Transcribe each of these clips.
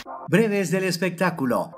Breves del espectáculo.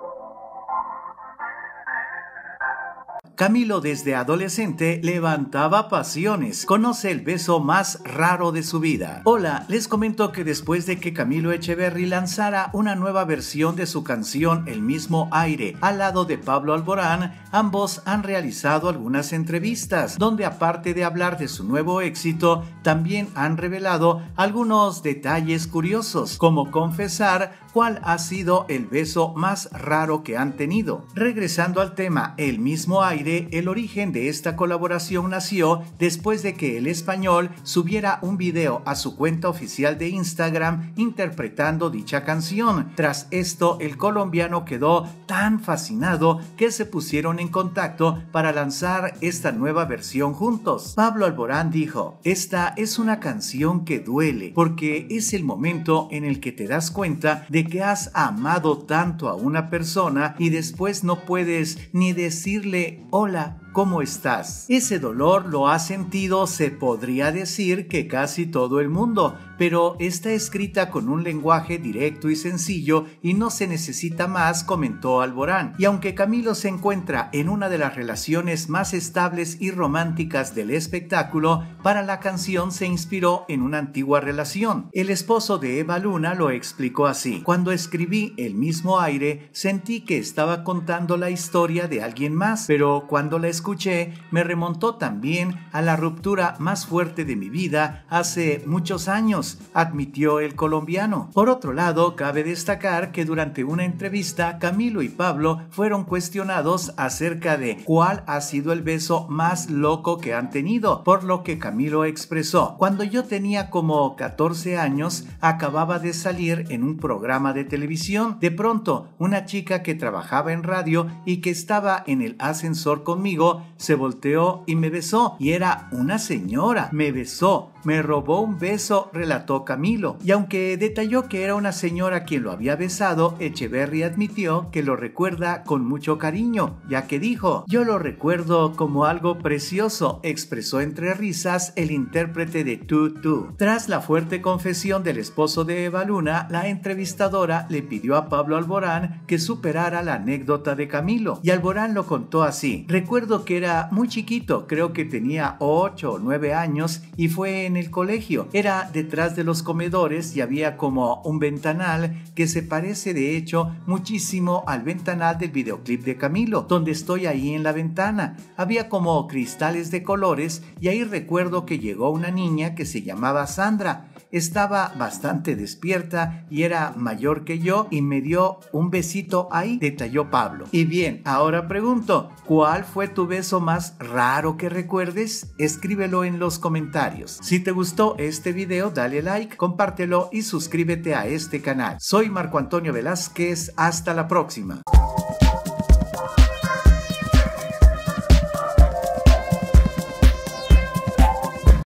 Camilo desde adolescente levantaba pasiones. Conoce el beso más raro de su vida. Hola, les comento que después de que Camilo Echeverry lanzara una nueva versión de su canción El mismo aire al lado de Pablo Alborán, ambos han realizado algunas entrevistas donde, aparte de hablar de su nuevo éxito, también han revelado algunos detalles curiosos, como confesar cuál ha sido el beso más raro que han tenido. Regresando al tema El mismo aire, el origen de esta colaboración nació después de que el español subiera un video a su cuenta oficial de Instagram interpretando dicha canción. Tras esto, el colombiano quedó tan fascinado que se pusieron en contacto para lanzar esta nueva versión juntos. Pablo Alborán dijo: "Esta es una canción que duele porque es el momento en el que te das cuenta de que has amado tanto a una persona y después no puedes ni decirle hola, ¿cómo estás?". Ese dolor lo ha sentido, se podría decir, que casi todo el mundo, pero está escrita con un lenguaje directo y sencillo y no se necesita más, comentó Alborán. Y aunque Camilo se encuentra en una de las relaciones más estables y románticas del espectáculo, para la canción se inspiró en una antigua relación. El esposo de Eva Luna lo explicó así: "Cuando escribí El mismo aire, sentí que estaba contando la historia de alguien más, pero cuando la escuché me remontó también a la ruptura más fuerte de mi vida hace muchos años", admitió el colombiano. Por otro lado, cabe destacar que durante una entrevista Camilo y Pablo fueron cuestionados acerca de cuál ha sido el beso más loco que han tenido, por lo que Camilo expresó: "Cuando yo tenía como 14 años, acababa de salir en un programa de televisión. De pronto, una chica que trabajaba en radio y que estaba en el ascensor conmigo se volteó y me besó, y era una señora. Me besó, me robó un beso", relató Camilo. Y aunque detalló que era una señora quien lo había besado, Echeverry admitió que lo recuerda con mucho cariño, ya que dijo: "Yo lo recuerdo como algo precioso", expresó entre risas el intérprete de Tú. Tras la fuerte confesión del esposo de Eva Luna, la entrevistadora le pidió a Pablo Alborán que superara la anécdota de Camilo, y Alborán lo contó así: "Recuerdo que era muy chiquito, creo que tenía 8 o 9 años y fue en el colegio. Era detrás de los comedores y había como un ventanal que se parece de hecho muchísimo al ventanal del videoclip de Camilo, donde estoy ahí en la ventana. Había como cristales de colores y ahí recuerdo que llegó una niña que se llamaba Sandra. Estaba bastante despierta y era mayor que yo y me dio un besito ahí", detalló Pablo. Y bien, ahora pregunto, ¿cuál fue tu beso más raro que recuerdes? Escríbelo en los comentarios. Si te gustó este video, dale like, compártelo y suscríbete a este canal. Soy Marco Antonio Velázquez, hasta la próxima.